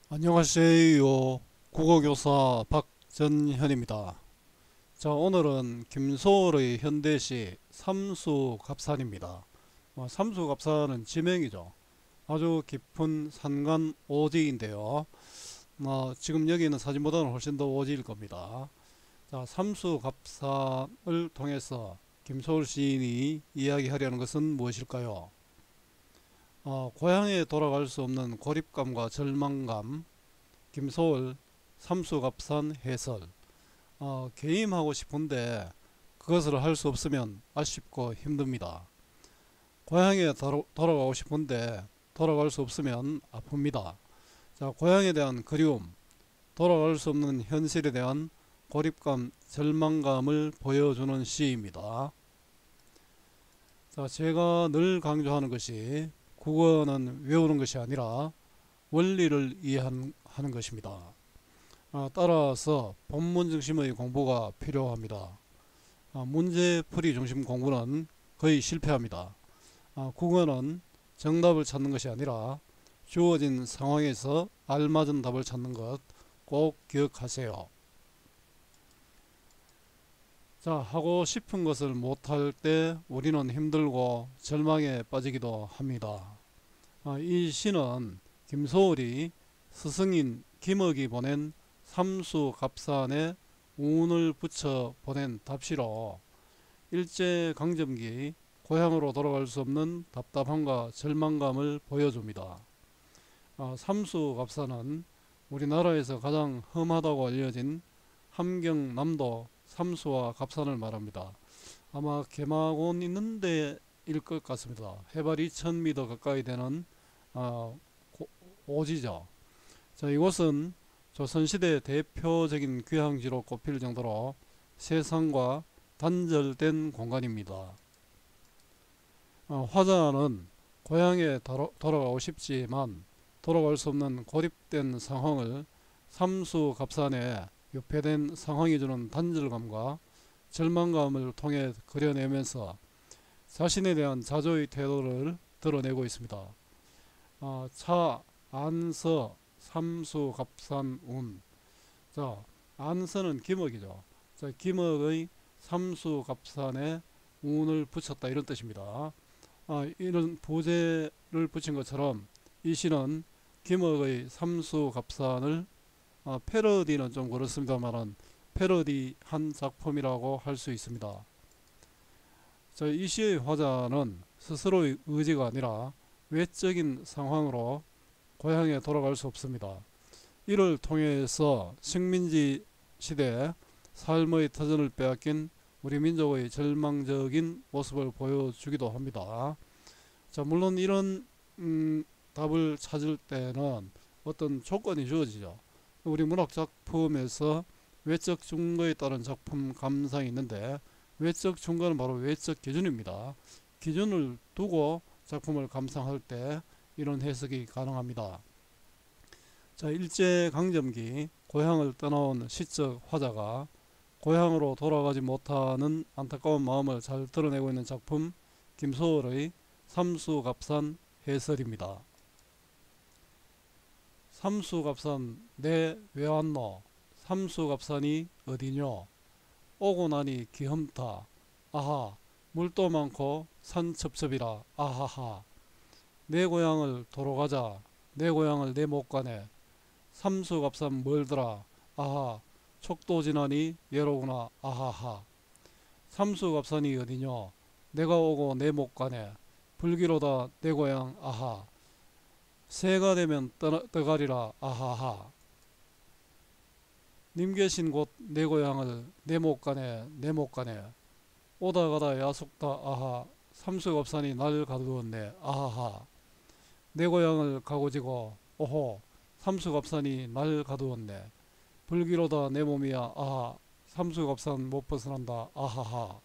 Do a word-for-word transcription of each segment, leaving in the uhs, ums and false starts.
안녕하세요. 국어교사 박전현입니다. 자, 오늘은 김소월의 현대시 삼수갑산입니다. 어, 삼수갑산은 지명이죠. 아주 깊은 산간 오지인데요. 어, 지금 여기 있는 사진보다는 훨씬 더 오지일 겁니다. 자, 삼수갑산을 통해서 김소월 시인이 이야기하려는 것은 무엇일까요? 어, 고향에 돌아갈 수 없는 고립감과 절망감, 김소월 삼수갑산 해설. 어, 개임하고 싶은데 그것을 할 수 없으면 아쉽고 힘듭니다. 고향에 돌아, 돌아가고 싶은데 돌아갈 수 없으면 아픕니다. 자, 고향에 대한 그리움, 돌아갈 수 없는 현실에 대한 고립감, 절망감을 보여주는 시입니다. 자, 제가 늘 강조하는 것이 국어는 외우는 것이 아니라 원리를 이해하는 것입니다. 아, 따라서 본문 중심의 공부가 필요합니다. 아, 문제풀이 중심 공부는 거의 실패합니다. 아, 국어는 정답을 찾는 것이 아니라 주어진 상황에서 알맞은 답을 찾는 것 꼭 기억하세요. 자, 하고 싶은 것을 못할 때 우리는 힘들고 절망에 빠지기도 합니다. 아, 이 시는 김소월이 스승인 김억이 보낸 삼수갑산에 운을 붙여 보낸 답시로 일제강점기 고향으로 돌아갈 수 없는 답답함과 절망감을 보여줍니다. 아, 삼수갑산은 우리나라에서 가장 험하다고 알려진 함경남도 삼수와 갑산을 말합니다. 아마 개마곤 있는 데일 것 같습니다. 해발 이천 미터 가까이 되는 아, 오지죠. 자, 이곳은 조선시대 대표적인 귀향지로 꼽힐 정도로 세상과 단절된 공간입니다. 어, 화자는 고향에 돌아, 돌아가고 싶지만 돌아갈 수 없는 고립된 상황을 삼수갑산에 유폐된 상황이 주는 단절감과 절망감을 통해 그려내면서 자신에 대한 자조의 태도를 드러내고 있습니다. 어, 차, 안서, 삼수갑산운. 자, 안서는 김억이죠. 자, 김억의 삼수갑산에 운을 붙였다 이런 뜻입니다. 아, 이런 부제를 붙인 것처럼 이 시는 김억의 삼수갑산을 아, 패러디는 좀 그렇습니다만은 패러디한 작품이라고 할 수 있습니다. 자, 이 시의 화자는 스스로의 의지가 아니라 외적인 상황으로 고향에 돌아갈 수 없습니다. 이를 통해서 식민지 시대 삶의 터전을 빼앗긴 우리 민족의 절망적인 모습을 보여주기도 합니다. 자, 물론 이런 음, 답을 찾을 때는 어떤 조건이 주어지죠. 우리 문학 작품에서 외적 증거에 따른 작품 감상이 있는데 외적 증거는 바로 외적 기준입니다. 기준을 두고 작품을 감상할 때 이런 해석이 가능합니다. 자, 일제강점기 고향을 떠나온 시적 화자가 고향으로 돌아가지 못하는 안타까운 마음을 잘 드러내고 있는 작품 김소월의 삼수갑산 해설입니다. 삼수갑산 내 왜 왔노? 삼수갑산이 어디뇨? 오고 나니 기험타. 아하, 물도 많고 산 첩첩이라. 아하하. 내 고향을 도로 가자. 내 고향을 내 못 가네. 삼수갑산 멀더라. 아하, 촉도 지나니 예로구나. 아하하. 삼수갑산이 어디뇨? 내가 오고 내 못 가네. 불기로다 내 고향. 아하. 새가 되면 떠, 떠가리라. 아하하. 님 계신 곳 내 고향을 내 못 가네. 내 못 가네. 오다 가다 야속다. 아하. 삼수갑산이 날 가두었네. 아하하. 내 고향을 가고지고 오호. 삼수갑산이 날 가두었네. 불기로다 내 몸이야. 아하. 삼수갑산 못 벗어난다. 아하하.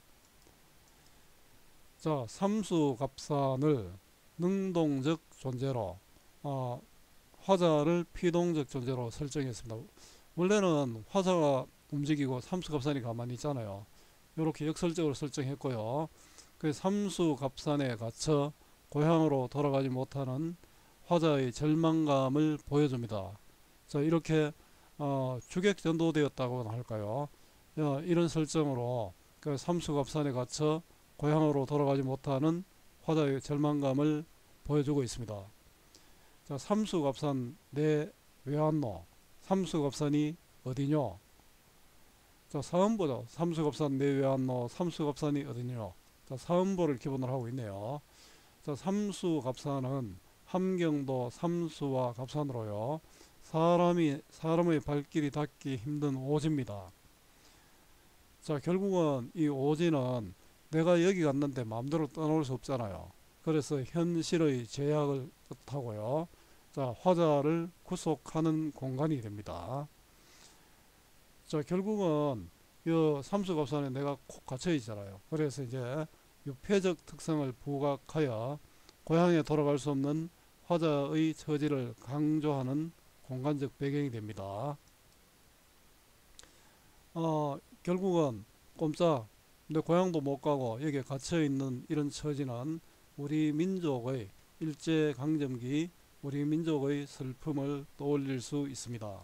자, 삼수갑산을 능동적 존재로, 어, 화자를 피동적 존재로 설정했습니다. 원래는 화자가 움직이고 삼수갑산이 가만히 있잖아요. 이렇게 역설적으로 설정했고요. 그 삼수갑산에 갇혀 고향으로 돌아가지 못하는 화자의 절망감을 보여줍니다. 자, 이렇게 어, 주객 전도되었다고나 할까요? 어, 이런 설정으로 그 삼수갑산에 갇혀 고향으로 돌아가지 못하는 화자의 절망감을 보여주고 있습니다. 자, 삼수갑산 내 왜 왔노? 삼수갑산이 어디뇨? 자, 사음보죠. 삼수갑산 내 왜 왔노? 삼수갑산이 어디뇨? 자, 사음보를 기본으로 하고 있네요. 자, 삼수갑산은 함경도 삼수와 갑산으로요. 사람이 사람의 발길이 닿기 힘든 오지입니다. 자, 결국은 이 오지는 내가 여기 갔는데 마음대로 떠나올 수 없잖아요. 그래서 현실의 제약을 뜻하고요. 자, 화자를 구속하는 공간이 됩니다. 자, 결국은 이 삼수갑산에 내가 콕 갇혀 있잖아요. 그래서 이제 유폐적 특성을 부각하여 고향에 돌아갈 수 없는 화자의 처지를 강조하는 공간적 배경이 됩니다. 어, 결국은 꼼짝 내 고향도 못 가고 여기에 갇혀 있는 이런 처지는 우리 민족의 일제강점기 우리 민족의 슬픔을 떠올릴 수 있습니다.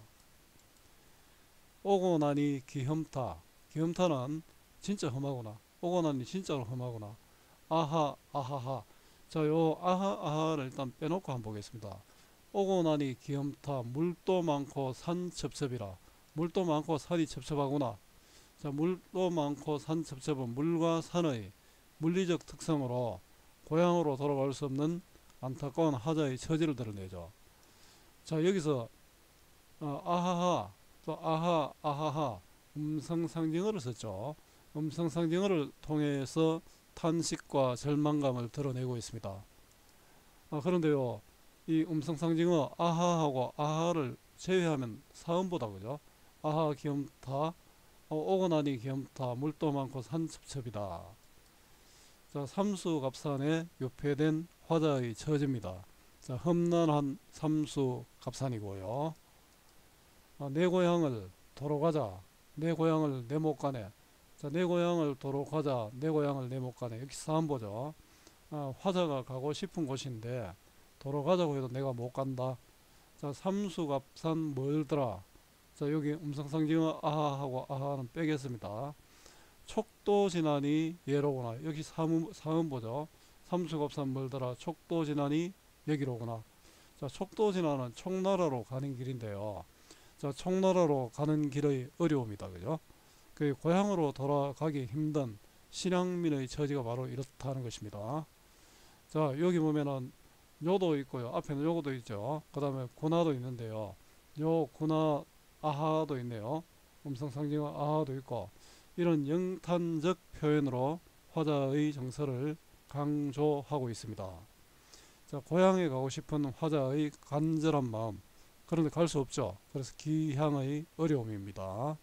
오고 나니 기험타. 기험타는 진짜 험하구나. 오고 나니 진짜로 험하구나. 아하 아하하. 자, 요 아하 아하를 일단 빼놓고 한번 보겠습니다. 오고 나니 기험타. 물도 많고 산 첩첩이라. 물도 많고 산이 첩첩하구나. 자, 물도 많고 산 첩첩은 물과 산의 물리적 특성으로 고향으로 돌아갈 수 없는 안타까운 화자의 처지를 드러내죠. 자, 여기서 어, 아하하 또 아하 아하하 음성상징어를 썼죠. 음성상징어를 통해서 탄식과 절망감을 드러내고 있습니다. 아, 그런데요, 이 음성상징어 아하하고 아하를 제외하면 사음보다 그죠? 아하 기욤타 어, 오고 나니 기욤타 물도 많고 산첩첩이다. 자, 삼수갑산에 유폐된 화자의 처지입니다. 자, 험난한 삼수갑산이고요. 아, 내 고향을 도로 가자. 내 고향을 내 못 가네. 자, 내 고향을 도로 가자. 내 고향을 내 못 가네. 여기 사음보죠. 아, 화자가 가고 싶은 곳인데 도로 가자고 해도 내가 못 간다. 자, 삼수갑산 멀더라. 자, 여기 음성상징어 아하하고 아하는 빼겠습니다. 촉도 지나니 예로구나. 여기 사음, 사음보죠. 삼수갑산 멀더라. 촉도 지나니 여기로구나. 자, 촉도 지나는 총나라로 가는 길인데요. 자, 총나라로 가는 길의 어려움이다. 그죠? 그 고향으로 돌아가기 힘든 신양민의 처지가 바로 이렇다는 것입니다. 자, 여기 보면은 요도 있고요. 앞에는 요거도 있죠. 그 다음에 군화도 있는데요. 요 군화 아하도 있네요. 음성상징어 아하도 있고, 이런 영탄적 표현으로 화자의 정서를 강조하고 있습니다. 자, 고향에 가고 싶은 화자의 간절한 마음, 그런데 갈 수 없죠. 그래서 기향의 어려움입니다.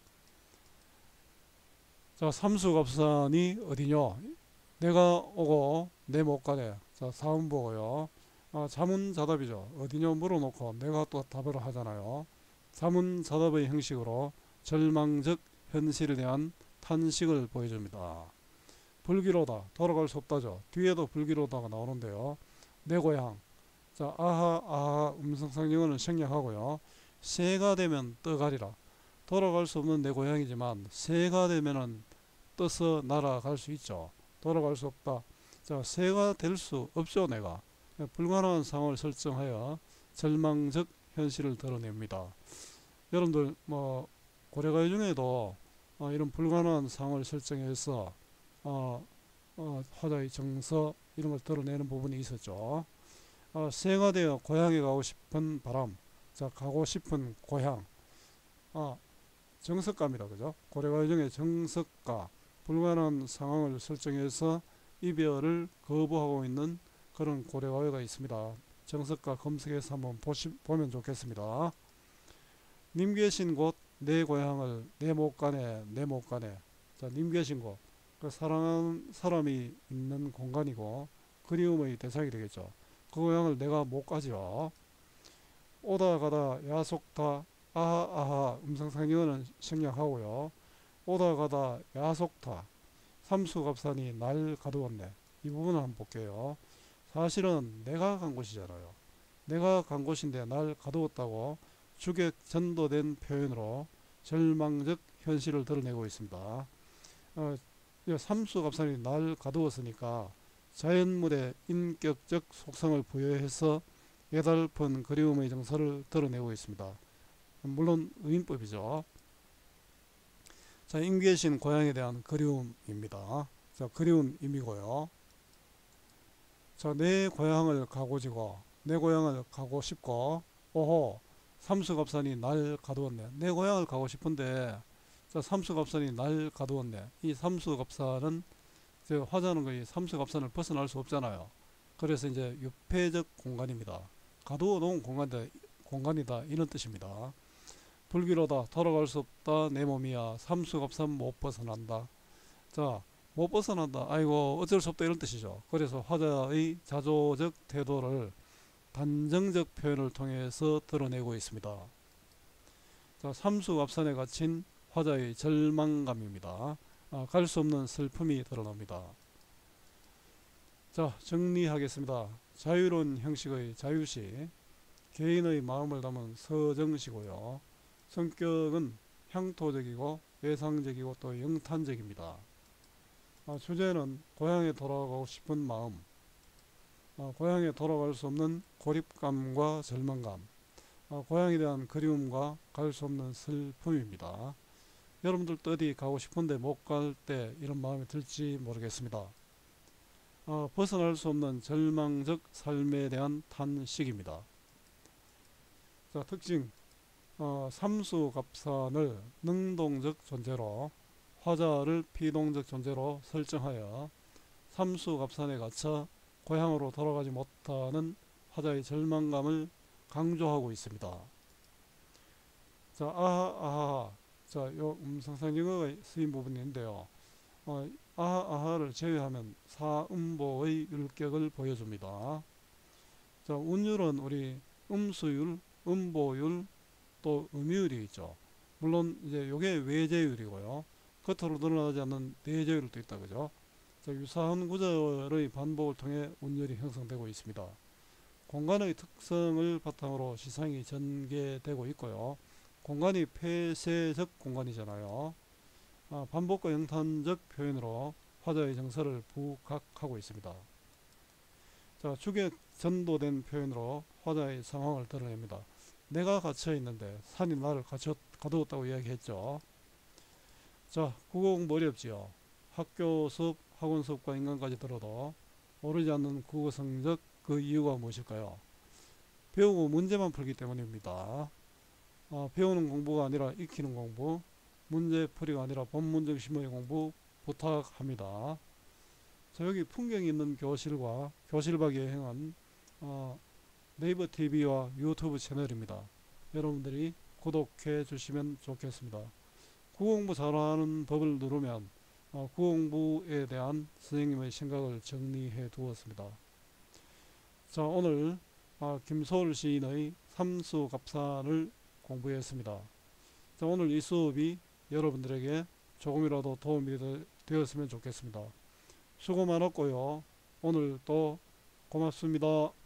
자, 삼수갑산이 어디뇨? 내가 오고 내 못 가네. 자, 사음보고요. 아, 자문자답이죠. 어디뇨 물어놓고 내가 또 답을 하잖아요. 자문자답의 형식으로 절망적 현실에 대한 탄식을 보여줍니다. 불기로다. 돌아갈 수 없다죠. 뒤에도 불기로다가 나오는데요. 내 고향. 자, 아하 아하 음성상징어는 생략하고요. 새가 되면 떠가리라. 돌아갈 수 없는 내 고향이지만 새가 되면은 떠서 날아갈 수 있죠. 돌아갈 수 없다. 자, 새가 될 수 없죠. 내가 불가능한 상황을 설정하여 절망적 현실을 드러냅니다. 여러분들 뭐 고려가요 중에도 어, 이런 불가능한 상황을 설정해서 어, 어, 화자의 정서 이런 걸 드러내는 부분이 있었죠. 어, 새가 되어 고향에 가고 싶은 바람. 자, 가고 싶은 고향. 어, 정석가입니다. 그죠? 고려가요 중에 정석가. 불가능한 상황을 설정해서 이별을 거부하고 있는 그런 고려가요가 있습니다. 정석가 검색해서 한번 보시, 보면 좋겠습니다. 님 계신 곳 내 고향을 내 못 가네 내 못 가네. 자, 님 계신 곳, 그 사랑하는 사람이 있는 공간이고 그리움의 대상이 되겠죠. 그 고향을 내가 못 가죠. 오다 가다 야속타 아하 아하 음성상징어는 생략하고요. 오다 가다 야속타 삼수갑산이 날 가두었네. 이 부분을 한번 볼게요. 사실은 내가 간 곳이잖아요. 내가 간 곳인데 날 가두었다고 주객 전도된 표현으로 절망적 현실을 드러내고 있습니다. 어, 삼수갑산이 날 가두었으니까 자연물의 인격적 속성을 부여해서 애달픈 그리움의 정서를 드러내고 있습니다. 물론 의인법이죠. 자, 임계신 고향에 대한 그리움입니다. 자, 그리움임이고요. 자, 내 고향을 가고지고 내 고향을 가고 싶고 오호 삼수갑산이 날 가두었네. 내 고향을 가고 싶은데 자, 삼수갑산이 날 가두었네. 이 삼수갑산은 화자는 거의 삼수갑산을 벗어날 수 없잖아요. 그래서 이제 유폐적 공간입니다. 가두어 놓은 공간이다, 공간이다 이런 뜻입니다. 불길하다 돌아갈 수 없다 내 몸이야 삼수갑산 못 벗어난다. 자, 못 벗어난다 아이고 어쩔 수 없다 이런 뜻이죠. 그래서 화자의 자조적 태도를 단정적 표현을 통해서 드러내고 있습니다. 자, 삼수갑산에 갇힌 화자의 절망감입니다. 아, 갈 수 없는 슬픔이 드러납니다. 자, 정리하겠습니다. 자유로운 형식의 자유시, 개인의 마음을 담은 서정시고요. 성격은 향토적이고 외상적이고 또 영탄적입니다. 아, 주제는 고향에 돌아가고 싶은 마음, 아, 고향에 돌아갈 수 없는 고립감과 절망감, 아, 고향에 대한 그리움과 갈 수 없는 슬픔입니다. 여러분들도 어디 가고 싶은데 못 갈 때 이런 마음이 들지 모르겠습니다. 아, 벗어날 수 없는 절망적 삶에 대한 탄식입니다. 자, 특징 어, 삼수갑산을 능동적 존재로 화자를 피동적 존재로 설정하여 삼수갑산에 갇혀 고향으로 돌아가지 못하는 화자의 절망감을 강조하고 있습니다. 자, 아하, 아하. 자, 요 음성상징어가 쓰인 부분인데요. 어, 아하, 아하를 제외하면 사음보의 율격을 보여줍니다. 자, 운율은 우리 음수율, 음보율, 또 음유율이 있죠. 물론 이제 요게 외제율이고요. 겉으로 드러나지 않는 내제율도 있다 그죠. 자, 유사한 구절의 반복을 통해 운율이 형성되고 있습니다. 공간의 특성을 바탕으로 시상이 전개되고 있고요. 공간이 폐쇄적 공간이잖아요. 아, 반복과 영탄적 표현으로 화자의 정서를 부각하고 있습니다. 자, 주객 전도된 표현으로 화자의 상황을 드러냅니다. 내가 갇혀 있는데 산이 나를 갇혀, 가두었다고 이야기했죠. 자, 국어 공부 어렵지요. 학교 수업, 학원 수업과 인강까지 들어도 오르지 않는 국어 성적, 그 이유가 무엇일까요? 배우고 문제만 풀기 때문입니다. 아, 배우는 공부가 아니라 익히는 공부, 문제풀이가 아니라 본문적 심의 공부 부탁합니다. 자, 여기 풍경이 있는 교실과 교실 밖 여행은 어, 네이버 티비와 유튜브 채널입니다. 여러분들이 구독해 주시면 좋겠습니다. 국어공부 잘하는 법을 누르면 어, 국어공부에 대한 선생님의 생각을 정리해 두었습니다. 자, 오늘 어, 김소월 시인의 삼수갑산을 공부했습니다. 자, 오늘 이 수업이 여러분들에게 조금이라도 도움이 되었으면 좋겠습니다. 수고 많았고요. 오늘 또 고맙습니다.